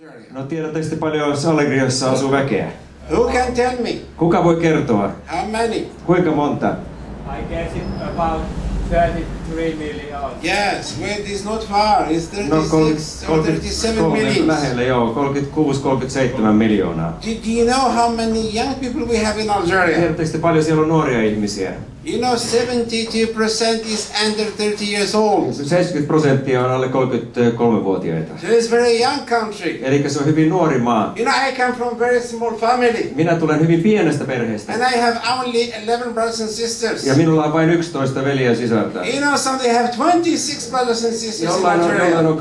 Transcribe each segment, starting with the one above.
No tiedättekö paljon Allegriassa asuu väkeä? Who can tell me? Kuka voi kertoa? How many? Kuinka monta? I guess it about 33 million. Yes, well, it is not far. It's No 36 or 37 million. lähellä joo, 36-37 miljoonaa. Do you know how many young people we have in Algeria? Tiedättekö paljon siellä on nuoria ihmisiä? You know, 72% is under 30 years old. 70% on alle 33-vuotiaita. So it's a very young country. Eli se on hyvin nuori maa. You know, I come from a very small family. Minä tulen hyvin pienestä perheestä. And I have only 11 brothers and sisters. Ja minulla on vain 11 veljeä ja sisarta. You know, some they have 26 brothers and sisters in Jollain Algeria. on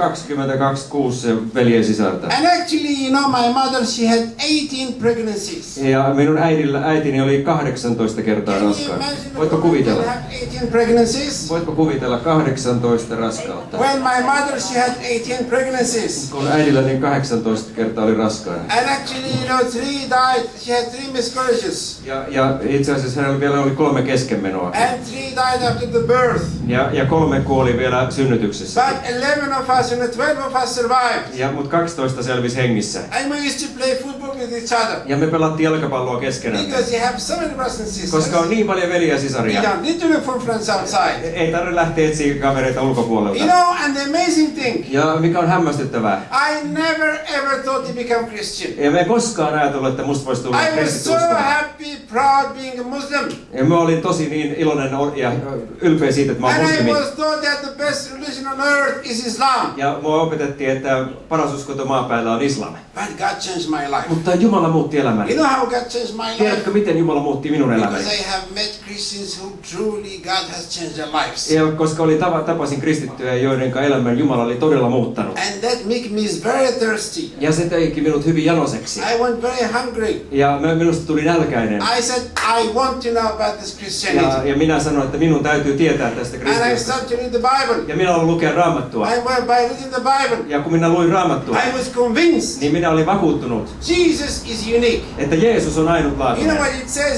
26 veljeä ja sisarta. And actually, you know, my mother, she had 18 pregnancies. Ja minun äitini oli 18 kertaa Can you raskaana. imagine Voitko a woman can kuvitella? have 18 pregnancies? Voitko kuvitella 18 raskautta? When my mother, she had 18 pregnancies. Kun äidilläni 18 kertaa oli raskaana. And actually, you know, 3 died. She had 3 miscarriages. Ja itse asiassa hänellä vielä oli 3 keskenmenoa. And 3 died after the birth. Ja 3 kuoli vielä synnytyksessä. But 11 of us, you know, 12 of us survived. Mutta 12 selvisi hengissä. And we used to play football with each other. Ja me pelattiin jalkapalloa keskenään. Because you have so many brothers and sisters. Koska on niin paljon veljiä ja You sisaria. don't need to look for friends outside. Ei tarvitse lähteä etsiä kavereita ulkopuolelta. You know, and the amazing thing, Ja mikä on hämmästyttävää. I never ever thought to become Christian. Ja me ei koskaan ajatellut, että musta voisi tulla I was so kristitystä. happy, proud being a Muslim. Ja mä olin tosi niin iloinen ja ylpeä siitä, että mä oon And I muslimi. was taught that the best religion on earth is Islam. Ja mua opetettiin, että paras uskonto maapäällä on islam. But God changed my life. Mutta Jumala muutti You elämäni. know how God changed my life? Tiedätkö, miten Jumala muutti minun elämäni? Because I have met Christians who truly God has changed their lives. Ja koska tapasin kristittyjä, joiden elämän Jumala oli todella muuttanut. And that made me very thirsty. Ja se teki minut hyvin janoseksi. I went very hungry. Ja minusta tuli nälkäinen. I said, I want to know about this Christianity. Ja minä sanoin, että minun täytyy tietää tästä And I kristinusta. started to read the Bible. Ja minä aloin lukea Raamattua. And by reading the Bible, Ja kun minä luin Raamattua, I was convinced niin minä olin vakuuttunut, Jesus is unique. että Jeesus on You know ainutlaatuinen. what it says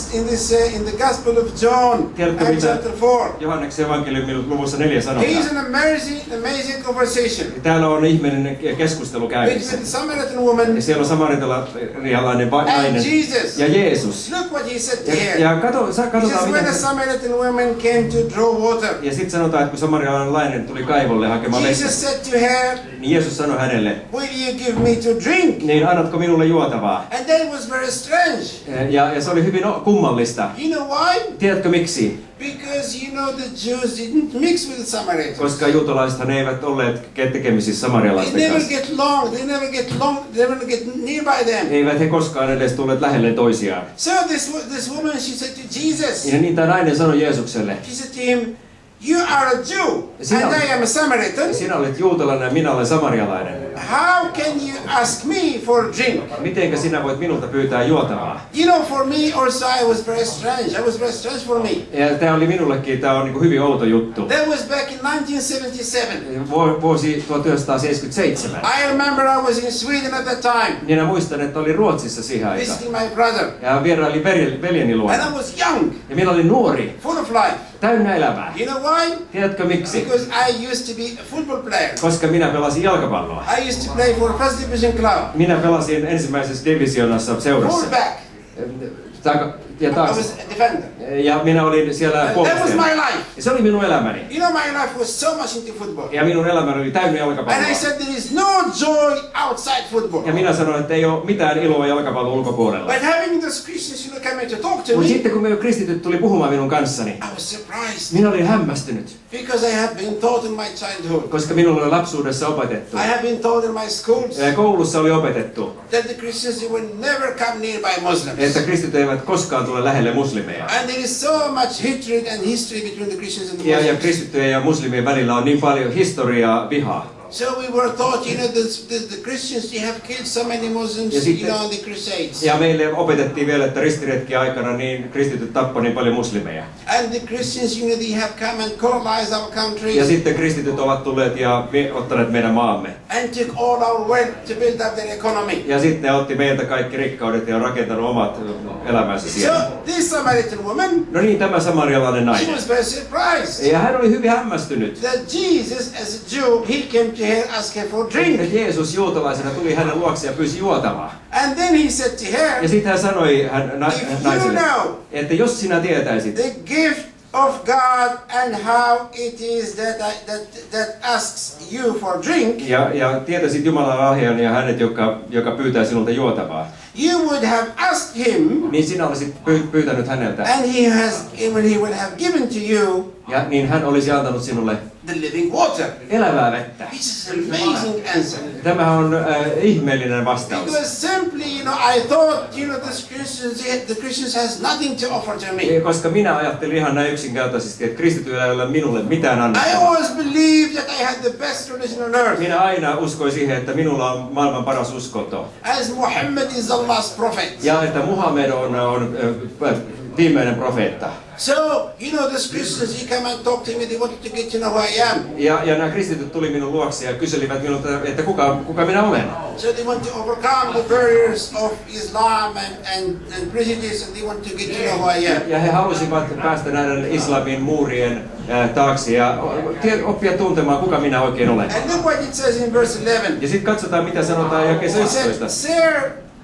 in the Gospel of John, Tiedätkö Acts mitä chapter 4? Johanneksen evankeliumin luvussa 4 He sanotaan? is an amazing conversation Täällä on ihminen keskustelu käynnissä. between the Samaritan woman Ja siellä on samaritalainen and nainen Jesus. ja Jeesus. Look what he said to Ja her. He katsotaan says, when mitä. the Samaritan woman came to draw water, Ja sitten sanotaan, että kun samarialainen tuli kaivolle hakemaan vettä, Jesus said to her, niin Jeesus sanoi hänelle, will you give me to drink? niin annatko minulle juotavaa? And that was very strange. Ja se oli hyvin kummallista. You know why? Tiedätkö miksi? Because you know the Jews didn't mix with the Samaritans. Koska juutalaisethan eivät olleet tekemisissä They samarialaisten never kanssa. get along. They never get nearby them. Eivät he koskaan edes tulleet lähelle toisiaan. So this woman, she said to Jesus, Ja niin tämä nainen sanoi Jeesukselle, she said to him, you are a Jew and I am a Samaritan. sinä olet juutalainen ja minä olen samarialainen. How can you ask me for a drink? Mitenkä sinä voit minulta pyytää juotavaa? You know, for me also, I was very strange. It was very strange for me. Ja tämä oli minullekin, tämä on niin kuin hyvin outo juttu. That was back in 1977. Vuosi 1977. I remember I was in Sweden at that time, Minä muistan, että olin Ruotsissa siihen aikaan. visiting my brother. Ja vierailin veljeni And luona. I was young, Ja minä olin nuori, full of life. täynnä elämää. You know why? Tiedätkö miksi? Because I used to be a football player. Koska minä pelasin jalkapalloa. I used to play for First Division club. Minä pelasin ensimmäisessä divisioonassa seurassa. Fullback. Ja I taas. was a defender. Ja minä olin siellä And that was puolustajana. my life. Ja se oli minun elämäni. You know, my life was so much into football. Ja minun elämäni oli täynnä And jalkapalloa. I said there is no joy outside football. Ja minä sanoin, että ei ole mitään iloa jalkapallon ulkopuolella. But having those Christians, you know, coming to talk to Mutta me, sitten kun me kristityt tuli puhumaan minun kanssani, I was surprised. minä olin hämmästynyt. Because I have been taught in my childhood. Koska minulle oli lapsuudessa opetettu. I have been taught in my schools Ja koulussa oli opetettu, that the Christians, they will never come nearby Muslims. että kristityt eivät koskaan tule lähelle muslimeja. And there is so much hatred and history between the Christians and the Ja Muslims. kristittyjen ja muslimien välillä on niin paljon historiaa, vihaa. So we were taught, you know, the Christians, they have killed so many Muslims, Ja sitten- you know, on the Crusades. Ja meille opetettiin vielä, että ristiretki aikana niin kristityt tappoi niin paljon muslimeja. And the Christians, you know, they have come and colonized our country Ja sitten kristityt ovat tulleet ja ottaneet meidän maamme. and took all our wealth to build up their economy. Ja sitten ne otti meiltä kaikki rikkaudet ja on rakentanut omat elämänsä So siellä. this Samaritan woman, No niin, tämä samarialainen she nainen. was very surprised Ja hän oli hyvin hämmästynyt, that Jesus, as a Jew, he came to to her, ask her for drink. että Jeesus juutalaisena tuli hänen luokseen ja pyysi juotavaa. And then he said to her, Ja sitten hän sanoi if you naiselle, know että jos sinä tietäisit, the gift of God and how it is that asks you for drink, ja tietäisit Jumalan lahjan ja hänet, joka pyytää sinulta juotavaa, you would have asked him, niin sinä olisit pyytänyt häneltä. and he would have given to you Ja niin hän olisi antanut sinulle the living water. elävää vettä. This is an amazing answer. Tämä on ihmeellinen vastaus. Because simply, I thought, the Christians has nothing to offer to me. Koska minä ajattelin ihan näin yksinkertaisesti, että kristityillä ei ole minulle mitään I annettavaa. always believed that I had the best religion on earth. Minä aina uskoin siihen, että minulla on maailman paras uskonto. As Muhammad is Allah's prophet. Ja että Muhammed on viimeinen profeetta. So, these Christians, he came and talked to me, they wanted to get to know who I am. Ja nämä kristityt tuli minun luokse ja kyselivät minulta, että kuka minä olen. So they want to overcome the barriers of Islam and prejudice, and they want to get to know who I am. Ja he halusivat päästä näiden islamin muurien taakse ja oppia tuntemaan, kuka minä oikein olen. And look what it says in verse 11. Ja sitten katsotaan, mitä sanotaan jakeessa He said, 11. Sir,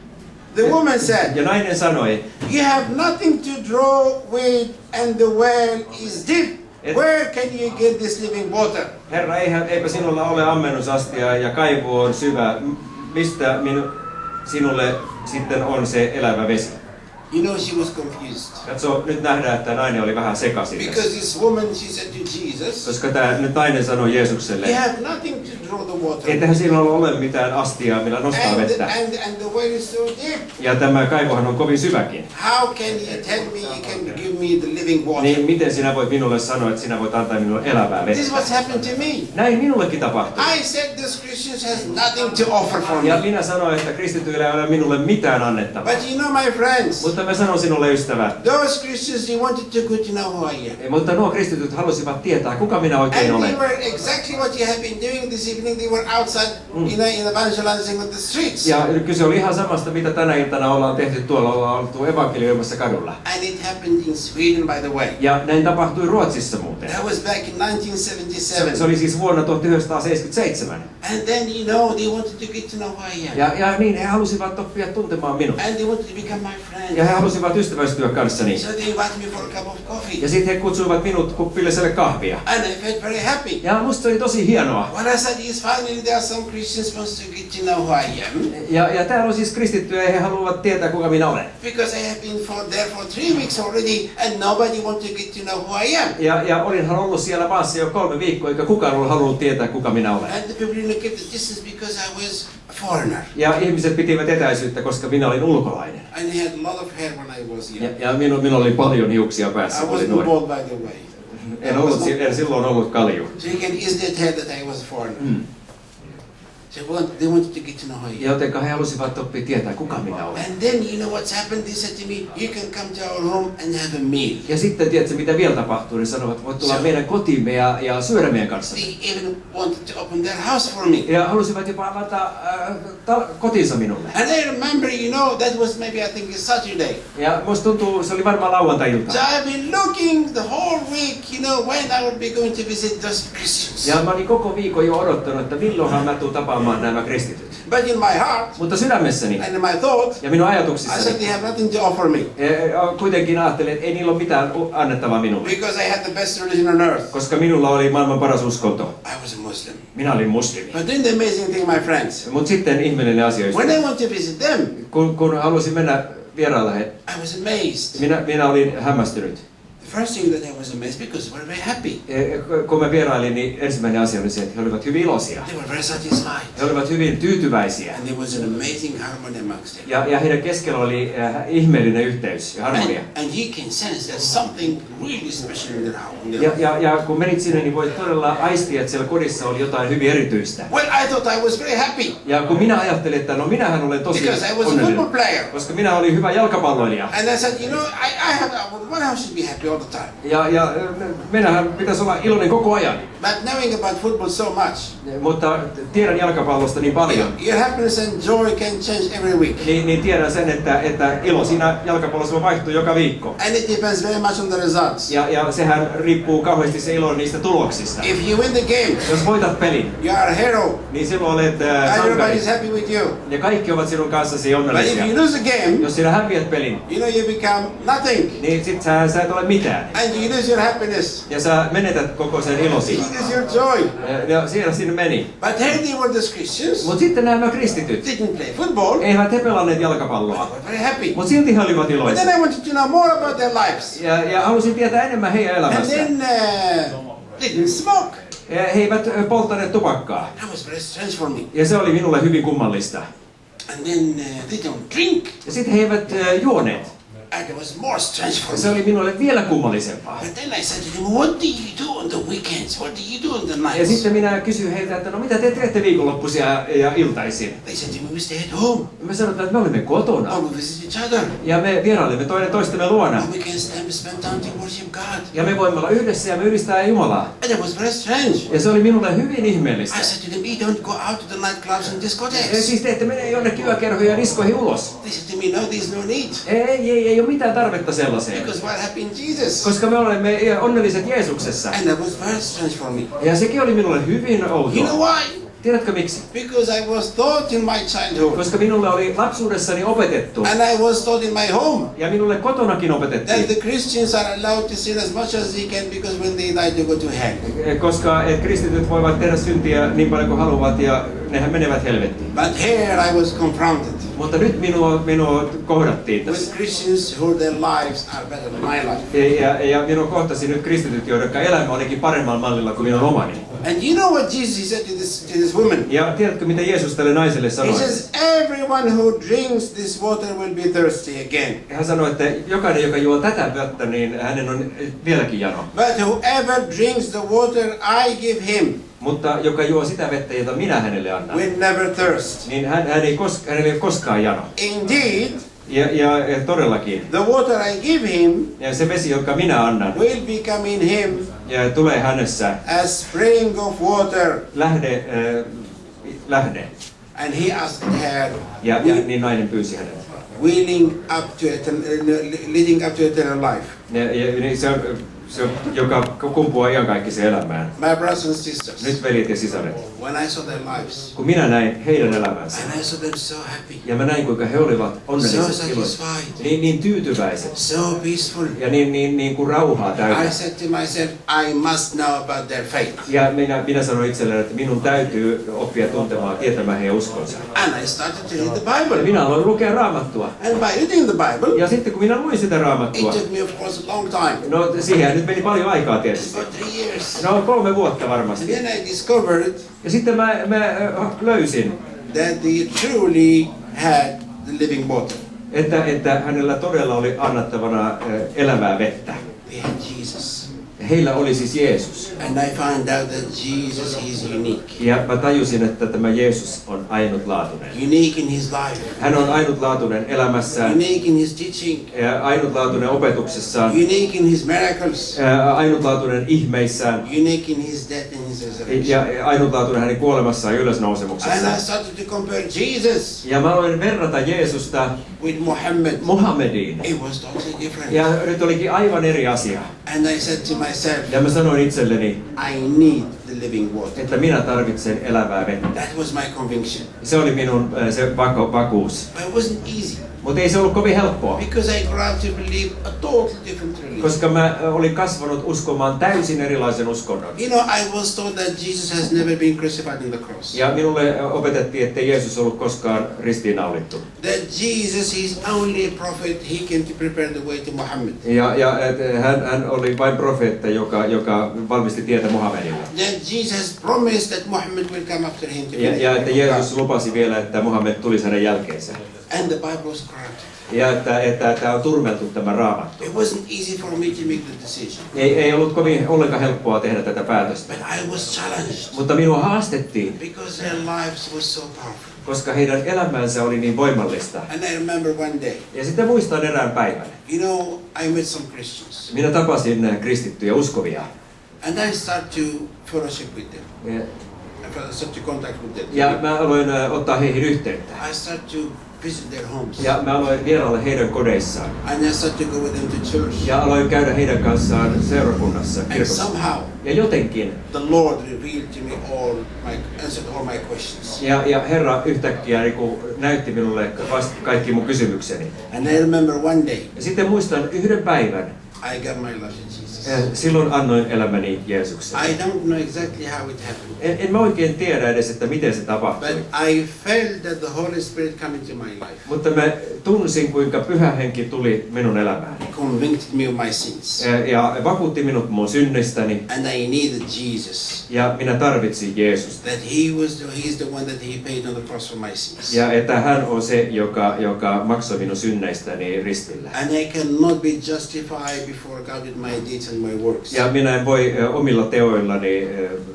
the woman said, Ja nainen sanoi, you have nothing to draw with, and the well is deep. Where can you get this living water? Herra, eipä sinulla ole ammennusastia ja kaivo on syvä. Mistä sinulle sitten on se elävä vesi? She was confused. Katso, nyt nähdään, että nainen oli vähän sekaisin. Because this woman, she said to Jesus, Koska nyt nainen sanoi Jeesukselle, you have nothing to draw the water. ettehän sinulla ole mitään astiaa, millä nostaa vettä. And the well is so deep. Ja tämä kaivohan on kovin syväkin. How can you tell me you can give me the living water? Niin miten sinä voit minulle sanoa, että sinä voit antaa minulle elävää This is vettä? what's happened to me. Näin minullekin tapahtui. I said this Christians has nothing to offer for Ja me. minä sanoin, että kristityillä ei ole minulle mitään annettavaa. But my friends, Mutta mä sanon sinulle, ystävä, those Christians, they wanted to get to know who I am. mutta nuo kristityt halusivat tietää, kuka minä oikein And olen. they were exactly what you have been doing this evening. They were outside, in evangelizing on the streets. Ja kyse oli ihan samasta, mitä tänä iltana ollaan tehty tuolla, ollaan oltu evankelioimassa kadulla. And it happened in Sweden, by the way. Ja näin tapahtui Ruotsissa muuten. That was back in 1977. Se oli siis vuonna 1977. And then, they wanted to get to know who I am. Ja niin he halusivat oppia tuntemaan minut. And they wanted to become my friend. Ja he halusivat ystävästyä kanssani. So they invited me for a cup of coffee. Ja sitten he kutsuivat minut kuppilliselle kahvia. And I felt very happy. Ja musta se oli tosi hienoa. What I said is finally there are some Christians wants to get to know who I am. Ja täällä on siis kristittyjä ja he haluavat tietää, kuka minä olen. Because I have been there for 3 weeks already and nobody wants to get to know who I am. Ja olinhan ollut siellä maassa jo 3 viikkoa, eikä kukaan ollut halunnut tietää, kuka minä olen. And the people kept the distance because I was a foreigner. Ja ihmiset pitivät etäisyyttä, koska minä olin ulkolainen. And I had a lot of hair when I was young. Ja minulla oli paljon hiuksia päässä, I kun olin wasn't nuori. bald, by the way. En silloin ollut kalju. So you can easily tell that I was a foreigner. So they wanted to get to know who I am. Jotenka he halusivat oppia tietää, kuka minä olen. And then, what's happened? They said to me, you can come to our home and have a meal. Ja sitten tiedätkö, mitä vielä tapahtuu? Ne sanovat, voit tulla meidän kotiimme ja syödä meidän kanssa. They even wanted to open their house for me. Ja halusivat jopa avata kotinsa minulle. And I remember, that was maybe I think a Saturday. Ja musta tuntuu, se oli varmaan lauantai-ilta. So I've been looking the whole week, when I would be going to visit those Christians. Ja mä olin koko viikon jo odottanut, että milloinhan mä tuun tapaamaan nämä kristityt. But in my heart Mutta sydämessäni and in my thought, ja minun I said ajatuksissani they have nothing to offer me. kuitenkin ajattelin, että ei niillä ole mitään annettavaa minulle. Because I had the best religion on earth. Koska minulla oli maailman paras uskonto. I was a Muslim. Minä olin muslimi. But then the amazing thing, my friends, Mutta sitten ihmeellinen asia, when I went to visit them, kun halusin mennä vierailla he, I was amazed. minä olin hämmästynyt. The first thing that I was amazed because they were very happy. Kun mä vierailin, niin ensimmäinen asia oli se, että he olivat hyvin iloisia. They were very satisfied. He olivat hyvin tyytyväisiä. And there was an amazing harmony amongst them. Ja heidän keskellä oli ihmeellinen yhteys ja harmonia. And you can sense there's something really special in their house. Ja kun menit sinne, niin voit todella aistia, että siellä kodissa oli jotain hyvin erityistä. Well, I thought I was very happy. Ja kun minä ajattelin, että no minähän olen tosi Because I was a football onnellinen, player. koska minä olin hyvä jalkapalloilija. And I said, I should be happy all the time. Ja meidänhän pitäisi olla iloinen koko ajan. But knowing about football so much, Mutta tiedän jalkapallosta niin paljon. your happiness and joy can change every week. Niin tiedän sen, että ilo siinä jalkapallossa vaihtuu joka viikko. And it depends very much on the results. Ja sehän riippuu kauheasti se ilo niistä tuloksista. If you win the game, Jos voitat pelin, you are a hero. niin silloin olet Everybody sankari. is happy with you. Ja kaikki ovat sinun kanssasi But if onnellisia. you lose the game, Jos sinä häviät pelin, you know you become nothing. niin sit sä et ole mitään. And you lose your happiness. Ja sä menetät koko sen ilosi. You lose your joy. Ja siellä sinne meni. But here they were the Christians. Mutta sitten nämä kristityt, Didn't play football. eivät he pelanneet jalkapalloa. They were very happy. Mutta silti he olivat But iloisia. then I wanted to know more about their lives. Ja halusin tietää enemmän heidän And elämästään. then didn't smoke. He eivät polttaneet tupakkaa. That was very strange for me. Ja se oli minulle hyvin kummallista. And then they don't drink. Ja sitten he eivät juoneet. And it was more strange for Se me. oli minulle vielä kummallisempaa. But then I said to them, what do you do on the weekends? What do you do on the Ja nights? sitten minä kysyin heiltä, että no mitä te teette viikonloppuisia ja iltaisin? They said to me, we stay at home. Me sanotaan, että me olimme kotona. Or we visit each other. Ja me vierailimme toinen toistemme luona. Or we can spend time to worship God. Ja me voimme olla yhdessä ja me ylistää Jumalaa. And it was very strange. Ja se oli minulle hyvin ihmeellistä. I said to them, you don't go out to the nightclubs and Ja discotheques. siis te ette mene jonnekin yökerhoihin ja diskoihin ulos. They said to me, no, there's no need. Ei ole mitään tarvetta sellaiseen. Because we're happy in Jesus. Koska me olemme onnelliset Jeesuksessa. And that was very strange for me. Ja sekin oli minulle hyvin You know outoa. why? Tiedätkö miksi? Because I was taught in my childhood. Koska minulle oli lapsuudessani opetettu. And I was taught in my home. Ja minulle kotonakin That opetettiin. the Christians are allowed to sin as much as they can because when they die they go to hell. Koska kristityt voivat tehdä syntiä niin paljon kuin haluavat ja nehän menevät helvettiin. But here I was confronted Mutta nyt minua kohdattiin with tässä. Christians who their lives are better than my life. Ja minua kohtasi nyt kristityt, joiden elämä olikin paremmalla mallilla kuin minun omani. And you know what Jesus said to this woman? Ja tiedätkö mitä Jeesus tälle naiselle He sanoi? says, everyone who drinks this water will be thirsty again. Hän sanoi, että jokainen, joka juo tätä vettä, niin hänen on vieläkin jano. But whoever drinks the water I give him Mutta joka juo sitä vettä, jota minä hänelle annan, will never thirst. niin hänellä ei ole koskaan jano. Indeed, Ja todellakin. the water I give him Ja se vesi, jonka minä annan, will become in him ja tulee hänessä a spring of water. lähde. And he asked her, Ja niin nainen pyysi hänet. leading up to eternal life. Ja niin se on, joka kumpuaa iankaikkiseen elämään. My brothers and sisters, Nyt veljet ja sisaret, when I saw their lives, kun minä näin heidän elämänsä, and I saw them so happy, ja mä näin kuinka he olivat so onnelliset, iloiset, satisfied, niin tyytyväiset, so peaceful, ja niin kuin rauhaa I täynnä. said to myself, I must know about their faith. Ja minä sanoin itselleni, että minun täytyy oppia tuntemaan, tietämään heidän uskonsa. And I started to read the Ja Bible. minä aloin lukea Raamattua. And by reading the Bible, Ja sitten kun minä luin sitä it Raamattua, took me of course a long time, no siihen nyt meni paljon aikaa tietysti. about 3 years. No 3 vuotta And varmasti. then I discovered Ja sitten mä löysin, that they truly had the living water. että hänellä todella oli annettavana elävää vettä. They had Jesus. Heillä oli siis Jeesus. And I found out that Jesus is unique. Ja mä tajusin, että tämä Jeesus on ainutlaatuinen. Unique in his life. Hän on ainutlaatuinen elämässään, Unique in his teaching. ja ainutlaatuinen opetuksessaan, Unique in his miracles. ainutlaatuinen ihmeissään, Unique in his death and his resurrection. ja ainutlaatuinen hänen kuolemassaan ja And ylösnousemuksessaan. I started to compare Jesus Ja mä aloin verrata Jeesusta with Muhammad. Muhammediin. It was totally different. Ja nyt olikin aivan eri asia. And I said to myself, Ja mä sanoin itselleni, I need the living water. että minä tarvitsen elävää vettä. That was my conviction. Se oli minun se vakuus. But it wasn't easy Mutta ei se ollut kovin helppoa, because I grew up to believe a totally different religion. koska mä olin kasvanut uskomaan täysin erilaisen uskonnon. You know, I was told that Jesus has never been crucified on the cross. Ja minulle opetettiin, että Jeesus ollut koskaan ristiinnaulittu. That Jesus is only a prophet, he came to prepare the way to Muhammad. Ja hän oli vain profeetta, joka valmisti tietä Muhammedille. That Jesus promised that Muhammad will come after him to Ja että Jeesus lupasi vielä, että Muhammed tulisi hänen jälkeensä. And the Bible was corrupted. Ja että tämä on turmeltu tämä raamattu. It wasn't easy for me to make the decision. Ei ollut kovin ollenkaan helppoa tehdä tätä päätöstä. But I was challenged. Mutta minua haastettiin, Because their lives was so powerful. koska heidän elämänsä oli niin voimallista. And I remember one day, Ja sitten muistan erään päivän. you know, I met some Christians. Minä tapasin kristittyjä uskovia. And I start to fellowship with them. Ja, I start to contact with them. ja mä aloin ottaa heihin yhteyttä. I start to visit their homes. Ja mä aloin vierailla heidän kodeissaan. And I start to go with them to church. Ja aloin käydä heidän kanssaan seurakunnassa, And kirkossa. somehow, Ja jotenkin. the Lord revealed to me answered all my questions. Ja Herra yhtäkkiä niin näytti minulle kaikki mun kysymykseni. And I remember one day, Ja sitten muistan yhden päivän. I got my life to Jesus. Silloin annoin elämäni Jeesukselle. I don't know exactly how it happened. En mä oikein tiedä edes, että miten se tapahtui. But I felt that the Holy Spirit come into my life. Mutta mä tunsin, kuinka Pyhä Henki tuli minun elämääni. Convicted me of my sins. Ja vakuutti minut mun synnistäni. And I needed Jesus. Ja minä tarvitsin Jeesusta. That he's the one that he paid on the cross for my sins. Ja että hän on se, joka maksoi minun synneistäni ristillä. And I cannot be justified before God with my deeds and my works. Ja minä en voi omilla teoillani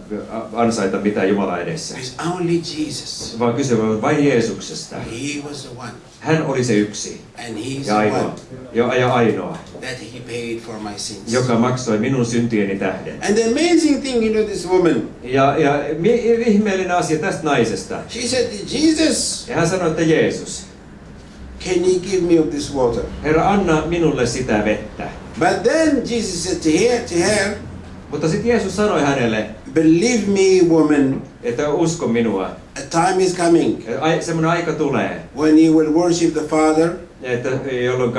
ansaita mitään Jumalan edessä. It's only Jesus. Vaan kyse on vain Jeesuksesta. He was the one. Hän oli se yksi And he's ja the ainoa, one ja ainoa, that he paid for my sins. joka maksoi minun syntieni tähden. And the amazing thing, you know, this woman, Ja ihmeellinen asia tästä naisesta. she said, Jesus, Ja hän sanoi, että Jeesus, can you give me of this water? Herra, anna minulle sitä vettä. But then Jesus said to her, Mutta sitten Jeesus sanoi hänelle, believe me, woman, että usko minua. a time is coming Semmoinen aika tulee, when you will worship the Father, että jolloin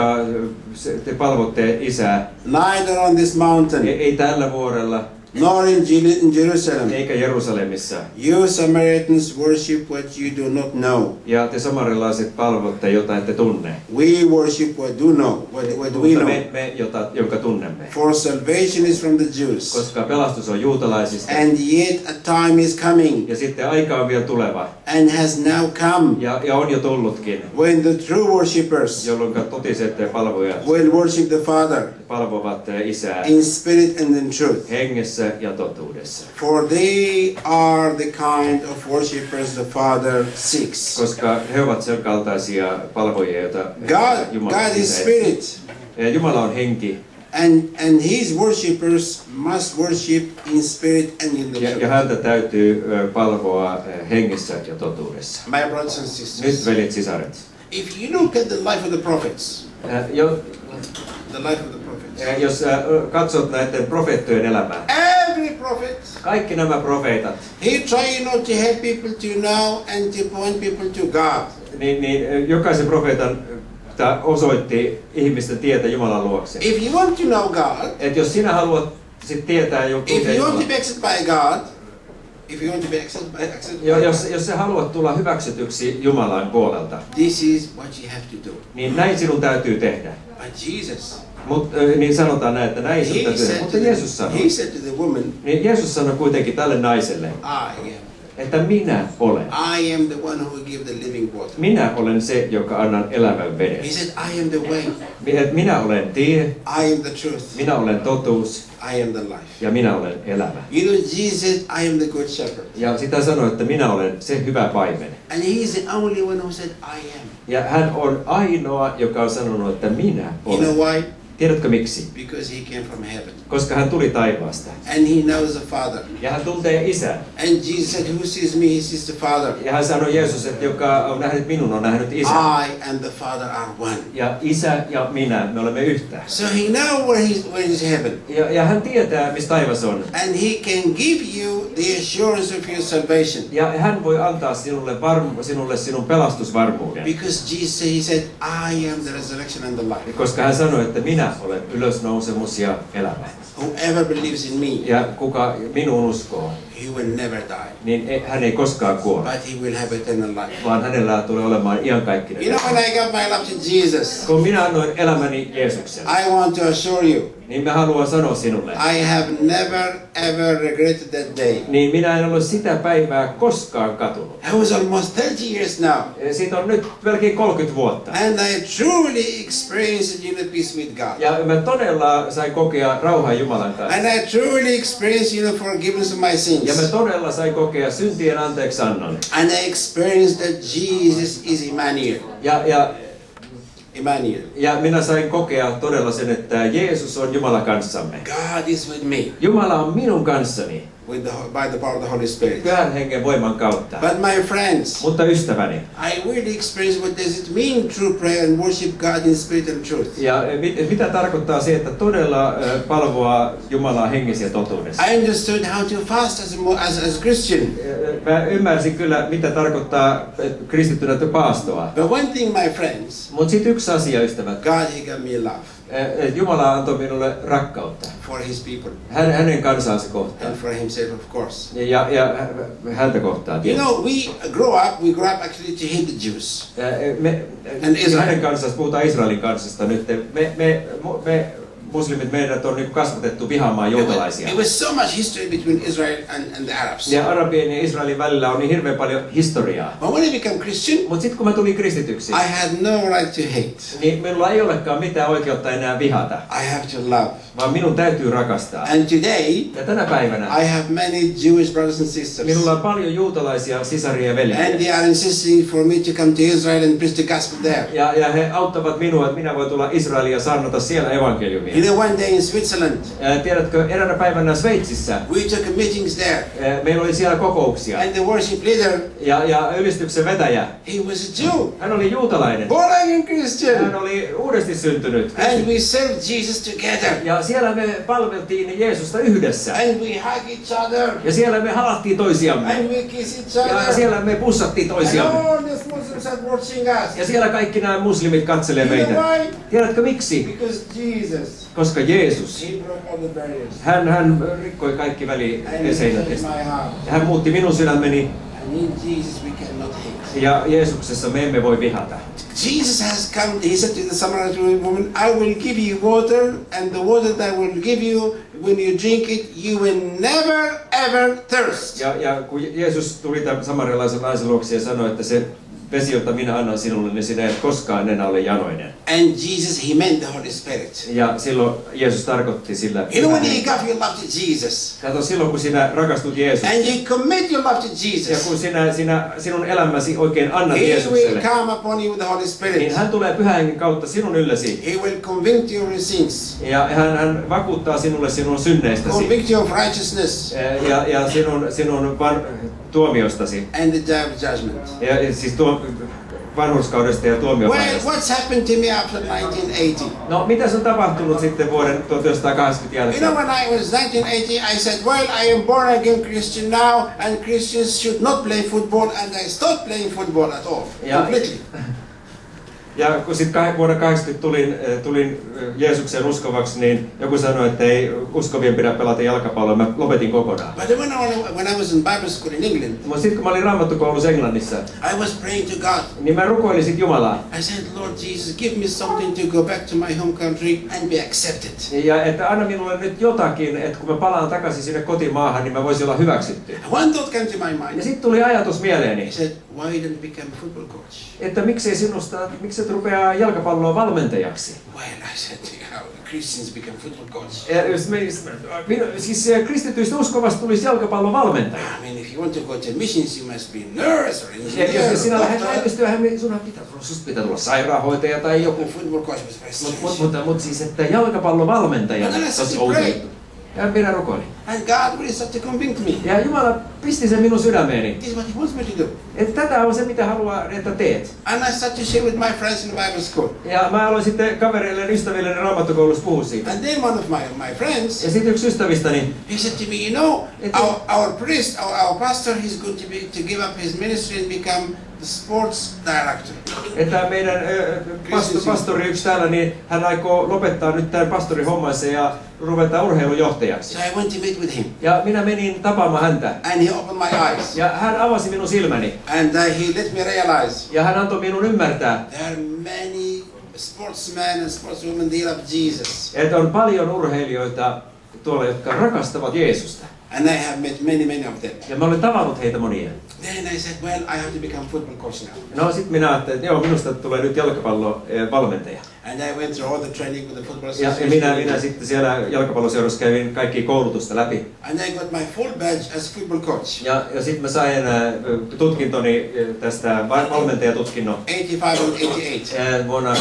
te palvotte Isää. neither on this mountain, Ei tällä vuorella, nor in Jerusalem. eikä Jerusalemissa. You Samaritans worship what you do not know. Ja te samarilaiset palvotte, jota ette tunne. We worship what do know, what we know. Me jonka tunnemme. For salvation is from the Jews. Koska pelastus on juutalaisista. And yet a time is coming, Ja sitten aika on vielä tuleva. and has now come, Ja on jo tullutkin. when the true worshippers Jolloin totiset palvojat will worship the Father palvovat Isää in spirit and in truth. hengessä ja totuudessa. For they are the kind of worshippers the Father seeks. Koska he ovat sen kaltaisia palvojia, joita God is spirit, Jumala on henki. and his worshippers must worship in spirit and in the Ja truth. häntä täytyy palvoa hengessä ja totuudessa. My brothers and Nyt sisters, veljet sisaret. if you look at the life of the prophets, the life of the prophets, Jos katsot näiden profeettojen elämää, every prophet, kaikki nämä profeetat, he tried not to help people to know and to point people to God. niin jokaisen profeetan osoitti ihmisten tietä Jumalan luokse. If you want to know God, Et jos sinä haluat sit tietää joku if you want to be accepted by God, if you want to be accepted by God, jos sä haluat tulla hyväksytyksi Jumalan puolelta, this is what you have to do. niin näin sinun täytyy tehdä. But Jesus, Niin sanotaan näin, että näin sinun täytyy tehdä. Mutta Jeesus sanoi, he said to the woman, niin Jeesus sanoi kuitenkin tälle naiselle, I am. että minä olen. I am the one who will give the living water. Minä olen se, joka annan elävän veden. He said, I am the way, Minä olen tie, I am the truth, minä olen totuus I am the life. ja minä olen elämä. You know, Jesus said, I am the good shepherd. Ja sitä sanoi, että minä olen se hyvä paimen. And he is the only one who said, I am. Ja hän on ainoa, joka on sanonut, että minä You know olen. why? Tiedätkö miksi? Because he came from heaven. Koska hän tuli taivaasta. And he knows the Father. Ja hän tuntee Isän. And Jesus said, who sees me, he sees the Father. Ja hän sanoi Jeesus, että joka on nähnyt minun, on nähnyt Isän. I and the Father are one. Ja Isä ja minä, me olemme yhtä. So he knows where is heaven. Ja hän tietää, missä taivas on. And he can give you the assurance of your salvation. Ja hän voi antaa sinulle sinun pelastusvarmuuden. Because Jesus, he said, I am the resurrection and the life. Koska hän sanoi, että minä olen ylösnousemus ja elämä. Whoever believes in me, Ja kuka minuun uskoo, he will never die, niin hän ei koskaan kuole, but he will have eternal life. vaan hänellä tulee olemaan iankaikkinen. You know, when I got my life to Jesus, Kun minä annoin elämäni Jeesukselle, I want to assure you, Niin mä haluan sanoa sinulle. I have never ever regretted that day. Niin minä en ole sitä päivää koskaan katunut. That was almost 30 years now. Siitä on nyt melkein 30 vuotta. And I truly experienced inner peace with God. Ja mä todella sain kokea rauhan Jumalan kanssa. And I truly experienced forgiveness of my sins. Ja mä todella sain kokea syntien anteeksiannon. And I experienced that Jesus is Emmanuel. Emmanuel. Ja minä sain kokea todella sen, että Jeesus on Jumala kanssamme. God is with me. Jumala on minun kanssani. By the power of the Holy Spirit. Pyhän hengen voiman kautta. But my friends, Mutta ystäväni. I really experienced what does it mean true prayer and worship God in spirit and truth. Ja mitä tarkoittaa se, että todella palvoa Jumalaa hengessä ja totuudessa? I understood how to fast as a Christian. Mä ymmärsin kyllä, mitä tarkoittaa kristittynä paastoa. But one thing, my friends, Mutta sitten yksi asia, ystävät. God, He gave me love Jumala antoi minulle rakkautta. for His people Hänen kansansa kohtaan. and for Himself, of course. Ja häntä kohtaan You tietysti. know, we grow up actually to hate the Jews. And Israel. Hänen kanssasta, puhutaan Israelin kansasta nyt. Me muslimit, meidät on niin kasvatettu vihaamaan juutalaisia. There was so much history between Israel and the Arabs. Ja Arabien ja Israelin välillä on niin hirveän paljon historiaa. But when I became Christian, Mutta sitten kun mä tulin kristityksi, I had no right to hate. niin minulla ei olekaan mitään oikeutta enää vihata, I have to love. vaan minun täytyy rakastaa. And today, Ja tänä päivänä I have many Jewish brothers and sisters. minulla on paljon juutalaisia sisaria ja veljiä. And they are insisting for me to come to Israel and preach the gospel there. Ja he auttavat minua, että minä voin tulla Israeliin ja saarnata siellä evankeliumia. You know, one day in Switzerland, Tiedätkö, eräänä päivänä Sveitsissä we took meetings there. meillä oli siellä kokouksia. And the worship leader, Ja ylistyksen vetäjä, he was a Jew. hän oli juutalainen. Born again Hän Christian. oli uudesti syntynyt. And we served Jesus together. Ja siellä me palveltiin Jeesusta yhdessä. And we hug each other. Ja siellä me halattiin toisiamme. And we kiss each Ja other. siellä me pussattiin And toisiamme. all these Muslims are watching us. Ja siellä kaikki nämä muslimit katselee You know meitä. why? Tiedätkö miksi? Because Jesus, Koska Jeesus, He broke all the barriers. hän rikkoi kaikki And He väliseinät. changed my heart. Ja hän muutti minun sydämeni. And in Jesus we cannot hate. Ja Jeesuksessa me emme voi vihata. Jesus has come, He said to the Samaritan woman, I will give you water, and the water that I will give you, when you drink it, you will never ever thirst. Ja kun Jeesus tuli tämän samarialaisen naisen luokse ja sanoi, että se vesi, jota minä annan sinulle, niin sinä et koskaan enää ole janoinen. And Jesus, He meant the Holy Spirit. Ja silloin Jeesus tarkoitti sillä. You know, when you give your love to Jesus, Kato, silloin kun sinä rakastut Jeesukseen, and you commit your love to ja Jesus, kun sinun elämäsi oikein annat He will Jeesukselle, come upon you with the Holy niin Spirit. hän tulee pyhän hengen kautta sinun ylläsi. He will convict you of your sins, Ja hän vakuuttaa sinulle sinun synneistäsi. convict you of righteousness, Ja sinun tuomiostasi. and the day of judgment. Ja siis vanhurskaudesta ja Well, tuomiopäivästä. what's happened to me after 1980? No, mitä on tapahtunut sitten vuoden 1980 You know, jälkeen? when I was 1980, I said, well, I am born again Christian now, and Christians should not play football, and I stopped playing football at all, completely. Ja kun sitten vuonna 80 tulin Jeesukseen uskovaksi, niin joku sanoi, että ei uskovien pidä pelata jalkapalloa. Mä lopetin kokonaan. But when I was in Bible school in England, Mutta sitten kun mä olin raamattukoulussa Englannissa, I was praying to God. niin mä rukoilin sit Jumalaa. I said, Lord Jesus, give me something to go back to my home country and be accepted. Ja että anna minulle nyt jotakin, että kun mä palaan takaisin sinne kotimaahan, niin mä voisin olla hyväksytty. One thought came to my Ja mind. sitten tuli ajatus He mieleeni, said, why don't become a football coach? että miksi et rupeaa jalkapalloa valmentajaksi? Well, I said, how Christians become football coach? Ja siis kristityistä uskovasta tulisi jalkapallon valmentaja. I mean, if you want to go to missions, you must be nurse or Ja engineer. jos sinä lähdet doctor. lähetystyöhön, niin susta pitää tulla sairaanhoitaja tai joku. The football coach was very strange. Mutta siis, että jalkapallon valmentaja, But then I se olisi started outo praying. juttu. Ja minä rukoilin. And God really started to convict me. Ja Jumala pisti sen minun sydämeeni. This is what He wants me to do. Että tätä on se, mitä haluaa, että teet. And I started to share with my friends in Bible school. Ja mä aloin sitten kavereille ja ystäville raamattukoulussa puhua siitä. And then one of my friends, Ja sitten yksi ystävistäni, he said to me, you know, our priest, our pastor, he's going to give up his ministry and become the sports director. että meidän pastori yksi täällä, niin hän aikoo lopettaa nyt tämän pastorin hommansa ja ruveta urheilujohtajaksi. So I went to meet with him. Ja minä menin tapaamaan häntä. And he opened my eyes. Ja hän avasi minun silmäni. And he let me realize Ja hän antoi minun ymmärtää, there are many sportsmen and sportswomen, they love Jesus. Että on paljon urheilijoita tuolla, jotka rakastavat Jeesusta. And I have met many of them. Ja mä olen tavannut heitä monia. Then I said, well, I have to become football coach now. No sit minä ajattelin, että joo, minusta tulee nyt jalkapallovalmentaja. And I went through all the training with the football Ja association. minä sitten siellä jalkapalloseurassa kävin kaikki koulutusta läpi. And I got my full badge as football coach. Ja sitten mä sain tutkintoni tästä valmentajatutkinnon 85 and 88. vuonna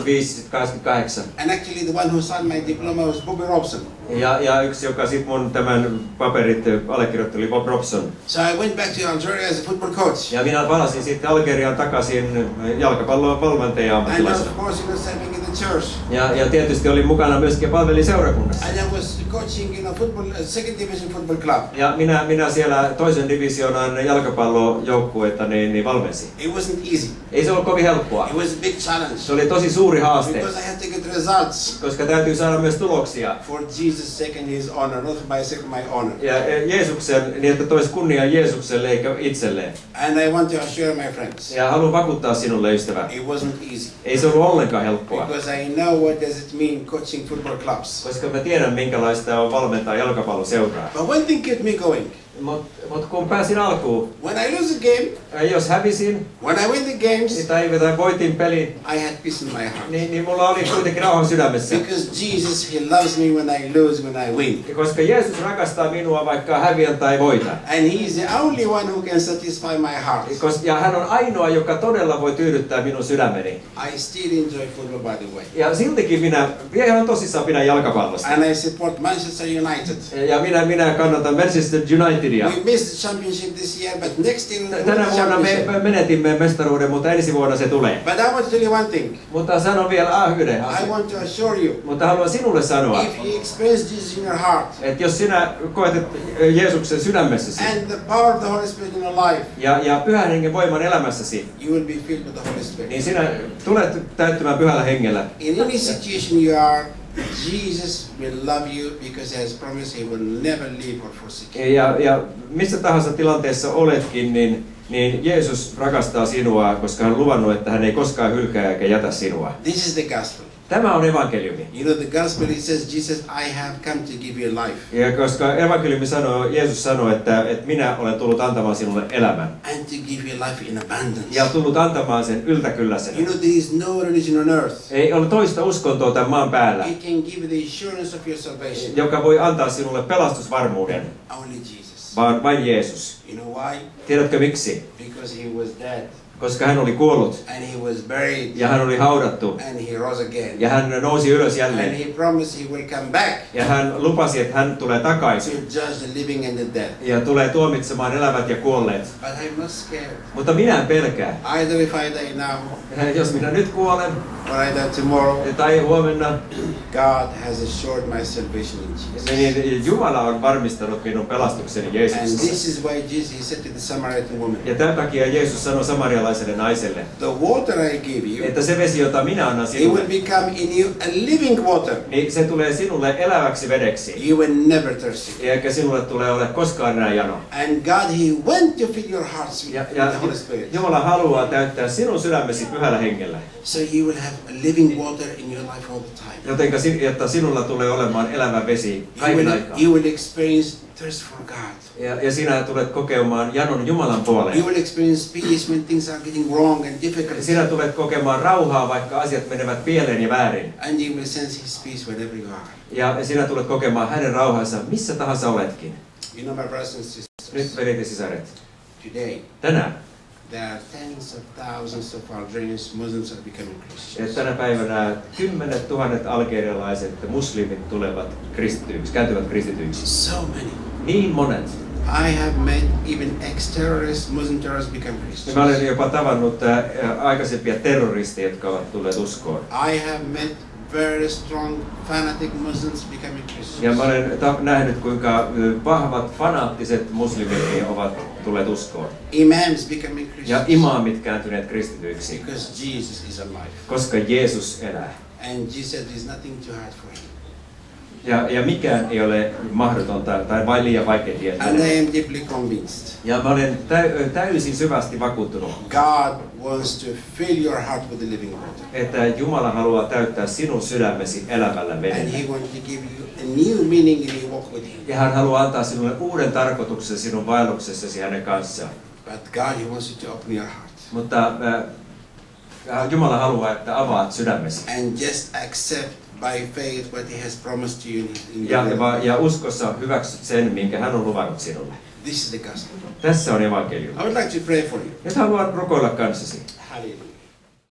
85-88. And actually the one who signed my diploma was Bobby Robson. Ja yksi, joka sitten mun tämän paperit allekirjoitti, oli Bob Robson. So I went back to Algeria as a football coach. Ja minä palasin sitten Algeriaan takaisin jalkapallon valmentaja And ammattilaisena. of course, serving in the church. Ja tietysti oli mukana myöskin palvelin seurakunnassa. And I was coaching in a football, second division football club. Ja minä siellä toisen divisioonan jalkapallojoukkuetta niin valmensin. It wasn't easy. Ei se ollut kovin helppoa. It was a big challenge. Se oli tosi suuri haaste, Because I had to get results koska täytyy saada myös tuloksia. for Jesus' sake and His honor, not for my sake and my honor. Ja Jeesuksen, niin että toisi kunnia Jeesukselle eikä itselleen. And I want to assure my friends, Ja haluan vakuuttaa sinulle, ystävä, it wasn't easy. ei se ollut ollenkaan helppoa. Because I know what does it mean coaching football clubs. Koska mä tiedän, minkälaista on valmentaa jalkapalloseuraa. But one thing kept me going. Mut kun pääsin alkuun, When I lose a game, jos hävisin when I win the games, tai voitin pelin, I had peace in my heart. niin mulla oli kuitenkin rauhan sydämessä. Because Jesus, He loves me when I lose, when I win. Koska Jeesus rakastaa minua, vaikka häviän tai voitan. And He is the only one who can satisfy my heart. Ja hän on ainoa, joka todella voi tyydyttää minun sydämeni. I still enjoy football, by the way. Ja siltikin minä ihan tosissaan pidän jalkapallosta. And I support Manchester United. Ja minä kannatan Manchester Unitedia. We missed the championship this year, but next year we'll win Tänä the vuonna championship. me menetimme mestaruuden, mutta ensi vuonna se tulee. But I want to tell you one thing. Mutta sanon vielä yhden I asian. want to assure you, Mutta haluan sinulle sanoa, if you experience Jesus in your heart että jos sinä koetat Jeesuksen sydämessäsi and the power of the Holy Spirit in your life, ja Pyhän Hengen voiman elämässäsi, you will be filled with the Holy Spirit. niin sinä tulet täyttymään Pyhällä Hengellä. In any situation you are, Jesus will love you because He has promised He will never leave or forsake you. Ja missä tahansa tilanteessa oletkin, niin Jeesus rakastaa sinua, koska hän on luvannut, että hän ei koskaan hylkää eikä jätä sinua. This is the gospel. Tämä on evankeliumi. You know the gospel, it says, Jesus, I have come to give you life. Ja koska evankeliumi sanoo, Jeesus sanoo, että minä olen tullut antamaan sinulle elämän. And to give you life in abundance. Ja tullut antamaan sen yltäkylläisenä. You know, there is no religion on earth. Ei ole toista uskontoa tämän maan päällä, It can give you the assurance of your salvation. joka voi antaa sinulle pelastusvarmuuden, Only Jesus. vaan vain Jeesus. You know why? Tiedätkö miksi? Because He was dead. Koska hän oli kuollut And He was buried. ja hän oli haudattu And He rose again. ja hän nousi ylös And jälleen. He promised He will come back Ja hän lupasi, että hän tulee to takaisin judge the living and the dead. ja tulee tuomitsemaan elävät ja kuolleet. But I'm not scared. Mutta minä en pelkää. Either if I die now Jos minä nyt kuolen or I die tomorrow, tai huomenna, God has assured my salvation in Jesus. niin Jumala on varmistanut minun pelastukseni And Jeesuksessa. this is why Jesus he said to the Samaritan woman, Ja tämän takia Jeesus sanoi samarialaiselle naiselle, the water I give you, että se vesi, jota minä annan it sinulle, will become in you a living water. niin se tulee sinulle eläväksi vedeksi. You will never thirsty. Eikä sinulle tule ole koskaan enää jano. And God, He went to fill your hearts with Ja the Holy Spirit. Jumala haluaa täyttää sinun sydämesi Pyhällä Hengellä. So you will have a living water in your life all the time. Jotenka jotta sinulla tulee olemaan elävä vesi kaiken aikaa. You will experience thirst for God. Ja sinä tulet kokemaan janon Jumalan You puoleen. will experience peace when things are getting wrong and difficult. Sinä tulet kokemaan rauhaa, vaikka asiat menevät pieleen ja väärin. And you will sense His peace wherever you are. Ja sinä tulet kokemaan hänen rauhansa missä tahansa oletkin. You know, my brothers and Nyt sisters, velit ja sisaret. today Tänään. there are tens of thousands of Algerians Muslims are becoming Ja Christians. tänä päivänä 10 000 algerialaiset muslimit tulevat kristityiksi, kääntyvät kristityiksi. So many. Niin monet. I have met even ex-terrorists, Muslim terrorists become Ja Christians. mä olen jopa tavannut aikaisempia terroristeja, jotka ovat tulleet uskoon. I have met very strong fanatic Muslims becoming Christians. Ja mä olen nähnyt, kuinka vahvat fanaattiset muslimit ovat tulleet uskoon. Imams becoming Ja Christians. imaamit kääntyneet kristityiksi, Because Jesus is alive. koska Jeesus elää. And Jesus said there's nothing too hard for Him. Ja mikään ei ole mahdotonta tai vain liian vaikea tie. And I am deeply convinced. Ja mä olen täysin syvästi vakuuttunut, God wants to fill your heart with the living water. että Jumala haluaa täyttää sinun sydämesi elävällä And vedellä. He wants to give you a new meaning in your walk with Him. Ja hän haluaa antaa sinulle uuden tarkoituksen sinun vaelluksessasi hänen kanssaan. But God, He wants you to open your heart. Mutta Jumala haluaa, että avaat sydämesi. And just accept by faith what He has promised you in your life. Ja uskossa hyväksyt sen, minkä hän on luvannut sinulle. This is the gospel. Tässä on evankeliumi. I would like to pray for you. Nyt haluan rukoilla kanssasi. Hallelujah.